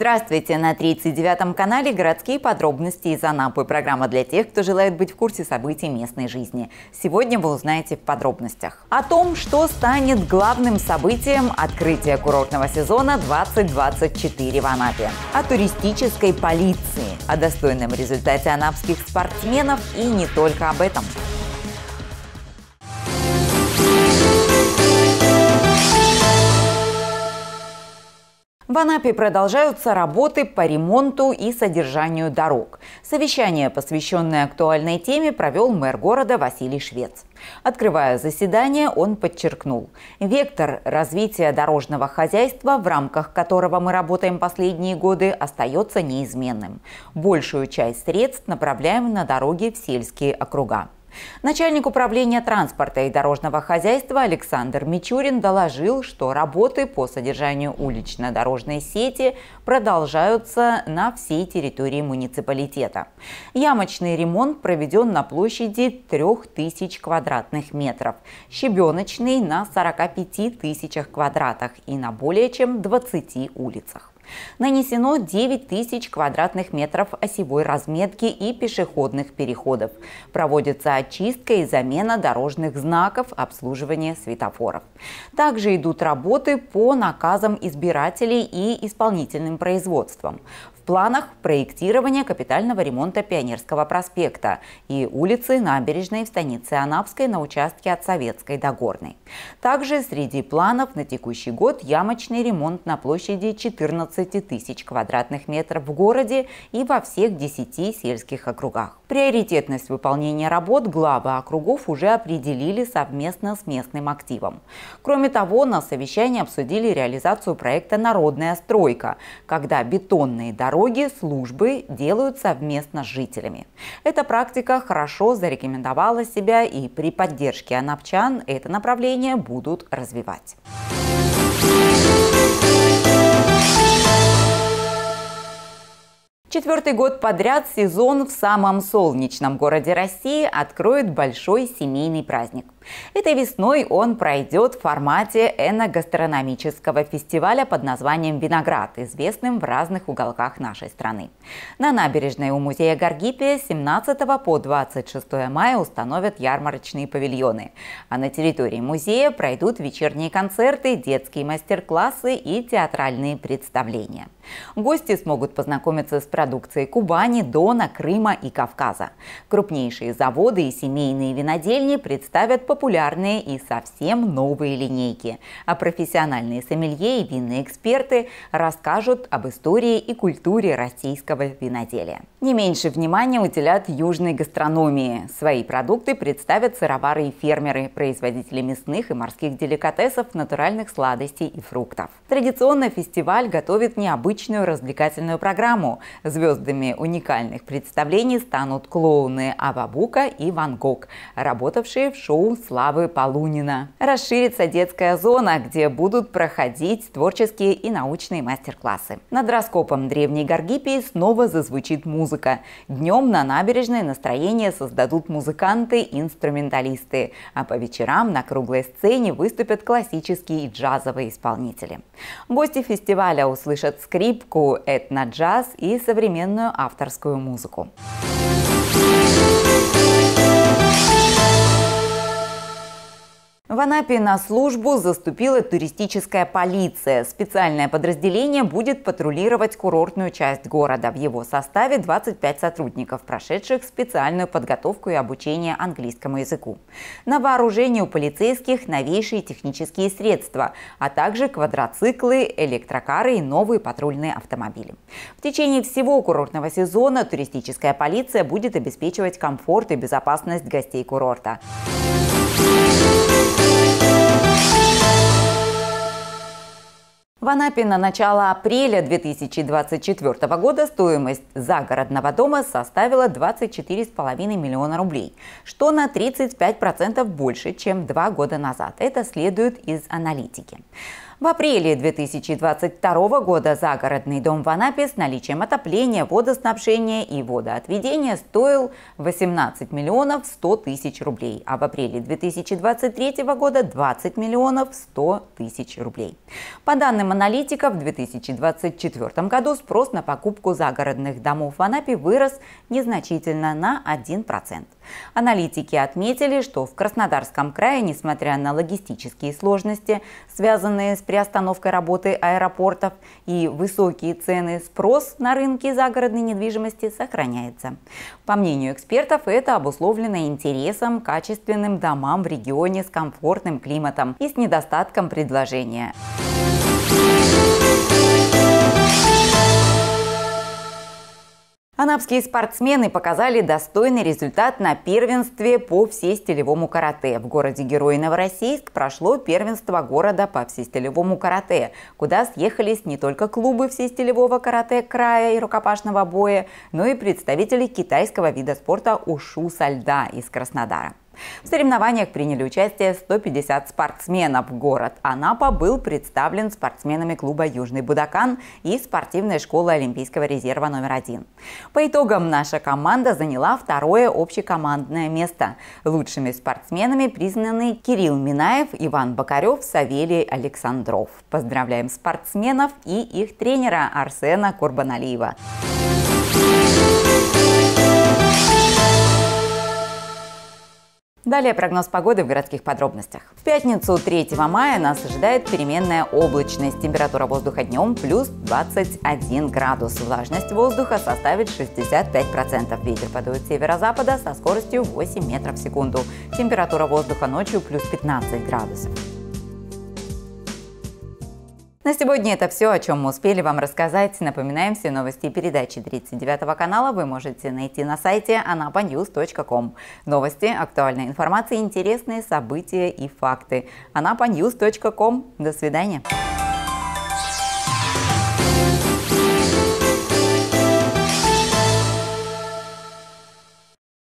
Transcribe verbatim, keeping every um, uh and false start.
Здравствуйте! На тридцать девятом канале городские подробности из Анапы. Программа для тех, кто желает быть в курсе событий местной жизни. Сегодня вы узнаете в подробностях о том, что станет главным событием открытия курортного сезона двадцать двадцать четыре в Анапе, о туристической полиции, о достойном результате анапских спортсменов и не только об этом. В Анапе продолжаются работы по ремонту и содержанию дорог. Совещание, посвященное актуальной теме, провел мэр города Василий Швец. Открывая заседание, он подчеркнул: вектор развития дорожного хозяйства, в рамках которого мы работаем последние годы, остается неизменным. Большую часть средств направляем на дороги в сельские округа. Начальник управления транспорта и дорожного хозяйства Александр Мичурин доложил, что работы по содержанию улично-дорожной сети продолжаются на всей территории муниципалитета. Ямочный ремонт проведен на площади трёх тысяч квадратных метров, щебеночный на сорока пяти тысячах квадратах и на более чем двадцати улицах. Нанесено девять тысяч квадратных метров осевой разметки и пешеходных переходов. Проводится очистка и замена дорожных знаков, обслуживание светофоров. Также идут работы по наказам избирателей и исполнительным производствам. В планах проектирование капитального ремонта Пионерского проспекта и улицы Набережной в станице Анапской на участке от Советской до Горной. Также среди планов на текущий год ямочный ремонт на площади четырнадцати тысяч квадратных метров в городе и во всех десяти сельских округах. Приоритетность выполнения работ главы округов уже определили совместно с местным активом. Кроме того, на совещании обсудили реализацию проекта «Народная стройка», когда бетонные дороги, службы делают совместно с жителями. Эта практика хорошо зарекомендовала себя, и при поддержке анапчан это направление будут развивать. Четвертый год подряд сезон в самом солнечном городе России откроет большой семейный праздник. Этой весной он пройдет в формате эногастрономического фестиваля под названием «Виноград», известным в разных уголках нашей страны. На набережной у музея Гаргипия с семнадцатого по двадцать шестое мая установят ярмарочные павильоны, а на территории музея пройдут вечерние концерты, детские мастер-классы и театральные представления. Гости смогут познакомиться с продукцией Кубани, Дона, Крыма и Кавказа. Крупнейшие заводы и семейные винодельни представят популярные и совсем новые линейки, а профессиональные сомелье и винные эксперты расскажут об истории и культуре российского виноделия. Не меньше внимания уделят южной гастрономии. Свои продукты представят сыровары и фермеры, производители мясных и морских деликатесов, натуральных сладостей и фруктов. Традиционно фестиваль готовит необычную развлекательную программу. Звездами уникальных представлений станут клоуны Ава Бука и Ван Гог, работавшие в шоу Славы Полунина. Расширится детская зона, где будут проходить творческие и научные мастер-классы. Над раскопом древней Гаргипии снова зазвучит музыка. Днем на набережной настроение создадут музыканты-инструменталисты, а по вечерам на круглой сцене выступят классические и джазовые исполнители. Гости фестиваля услышат скрипку, этно-джаз и современную авторскую музыку. В Анапе на службу заступила туристическая полиция. Специальное подразделение будет патрулировать курортную часть города. В его составе двадцать пять сотрудников, прошедших специальную подготовку и обучение английскому языку. На вооружении у полицейских новейшие технические средства, а также квадроциклы, электрокары и новые патрульные автомобили. В течение всего курортного сезона туристическая полиция будет обеспечивать комфорт и безопасность гостей курорта. В Анапе на начало апреля две тысячи двадцать четвёртого года стоимость загородного дома составила двадцать четыре с половиной миллиона рублей, что на тридцать пять процентов больше, чем два года назад. Это следует из аналитики. В апреле две тысячи двадцать второго года загородный дом в Анапе с наличием отопления, водоснабжения и водоотведения стоил восемнадцать миллионов сто тысяч рублей, а в апреле две тысячи двадцать третьего года двадцать миллионов сто тысяч рублей. По данным аналитиков, в две тысячи двадцать четвёртом году спрос на покупку загородных домов в Анапе вырос незначительно на один процент. Аналитики отметили, что в Краснодарском крае, несмотря на логистические сложности, связанные с приостановкой работы аэропортов и высокие цены, спрос на рынке загородной недвижимости сохраняется. По мнению экспертов, это обусловлено интересом к качественным домам в регионе с комфортным климатом и с недостатком предложения. Анапские спортсмены показали достойный результат на первенстве по всестилевому карате. В городе-герое Новороссийск прошло первенство города по всестилевому карате, куда съехались не только клубы всестилевого карате края и рукопашного боя, но и представители китайского вида спорта ушу со льда из Краснодара. В соревнованиях приняли участие сто пятьдесят спортсменов. Город Анапа был представлен спортсменами клуба «Южный Будакан» и спортивной школы Олимпийского резерва номер один. По итогам наша команда заняла второе общекомандное место. Лучшими спортсменами признаны Кирилл Минаев, Иван Бокарев, Савелий Александров. Поздравляем спортсменов и их тренера Арсена Курбаналиева. Далее прогноз погоды в городских подробностях. В пятницу третьего мая нас ожидает переменная облачность. Температура воздуха днем плюс двадцать один градус. Влажность воздуха составит шестьдесят пять процентов. Ветер подует с северо-запада со скоростью восемь метров в секунду. Температура воздуха ночью плюс пятнадцать градусов. На сегодня это все, о чем мы успели вам рассказать. Напоминаем, все новости и передачи тридцать девятого канала вы можете найти на сайте анапа ньюс точка ком. Новости, актуальная информация, интересные события и факты. анапа ньюс точка ком. До свидания.